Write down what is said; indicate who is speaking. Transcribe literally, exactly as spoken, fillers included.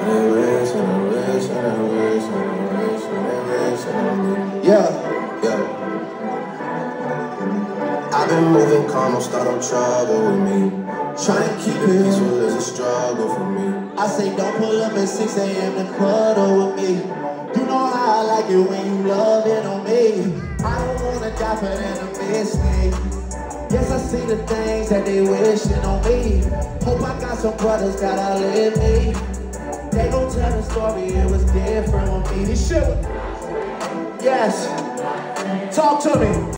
Speaker 1: they wish and I wish and I wish and I wish and they wish on me. Yeah, yeah. I've been moving calm, don't start no trouble with me. Trying to keep it peaceful is a struggle for me. I say don't pull up at six A M to cuddle with me. You know how I like it when you love it on me. I don't wanna die for them to miss me. Yes, I see the things that they wishing on me. Hope I got some brothers that outlive me. They gon' tell the story, it was different with me. This shit was... Yes. Talk to me.